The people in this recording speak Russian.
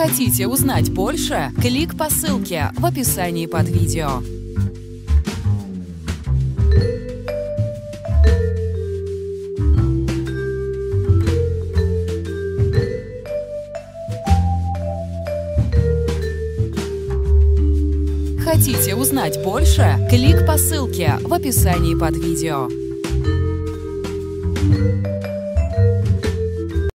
Хотите узнать больше? Клик по ссылке в описании под видео. Хотите узнать больше? Клик по ссылке в описании под видео.